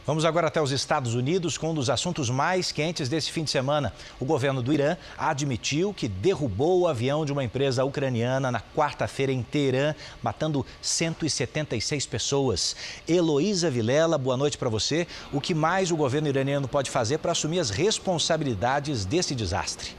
Vamos agora até os Estados Unidos com um dos assuntos mais quentes desse fim de semana. O governo do Irã admitiu que derrubou o avião de uma empresa ucraniana na quarta-feira em Teherã, matando 176 pessoas. Heloísa Vilela, boa noite para você. O que mais o governo iraniano pode fazer para assumir as responsabilidades desse desastre?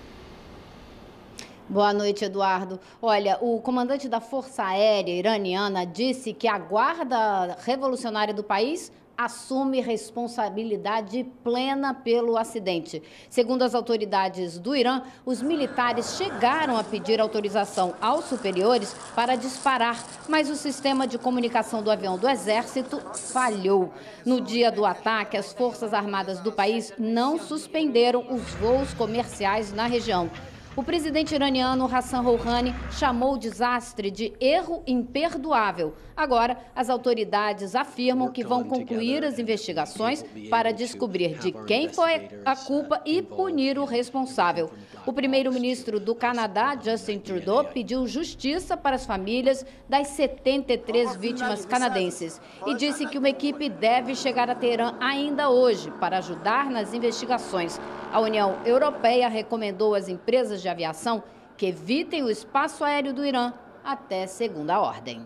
Boa noite, Eduardo. Olha, o comandante da Força Aérea iraniana disse que a Guarda Revolucionária do país assume responsabilidade plena pelo acidente. Segundo as autoridades do Irã, os militares chegaram a pedir autorização aos superiores para disparar, mas o sistema de comunicação do avião do Exército falhou. No dia do ataque, as Forças Armadas do país não suspenderam os voos comerciais na região. O presidente iraniano Hassan Rouhani chamou o desastre de erro imperdoável. Agora, as autoridades afirmam que vão concluir as investigações para descobrir de quem foi a culpa e punir o responsável. O primeiro-ministro do Canadá, Justin Trudeau, pediu justiça para as famílias das 73 vítimas canadenses e disse que uma equipe deve chegar a Teherã ainda hoje para ajudar nas investigações. A União Europeia recomendou às empresas de aviação que evitem o espaço aéreo do Irã até segunda ordem.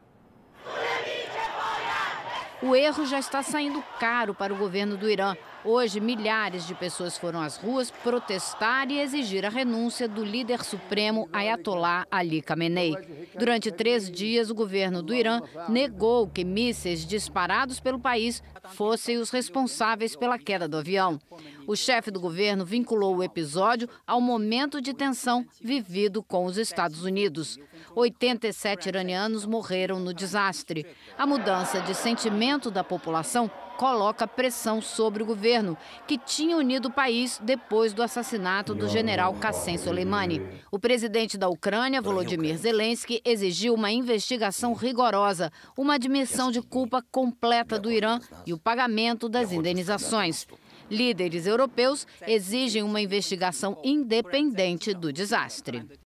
O erro já está saindo caro para o governo do Irã. Hoje, milhares de pessoas foram às ruas protestar e exigir a renúncia do líder supremo Ayatollah Ali Khamenei. Durante 3 dias, o governo do Irã negou que mísseis disparados pelo país fossem os responsáveis pela queda do avião. O chefe do governo vinculou o episódio ao momento de tensão vivido com os Estados Unidos. 87 iranianos morreram no desastre. A mudança de sentimento da população coloca pressão sobre o governo, que tinha unido o país depois do assassinato do general Qassem Soleimani. O presidente da Ucrânia, Volodymyr Zelensky, exigiu uma investigação rigorosa, uma admissão de culpa completa do Irã e o pagamento das indenizações. Líderes europeus exigem uma investigação independente do desastre.